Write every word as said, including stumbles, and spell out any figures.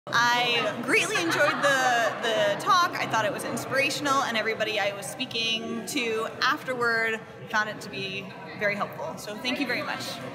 I greatly enjoyed the, the talk. I thought it was inspirational, and everybody I was speaking to afterward found it to be very helpful. So thank you very much.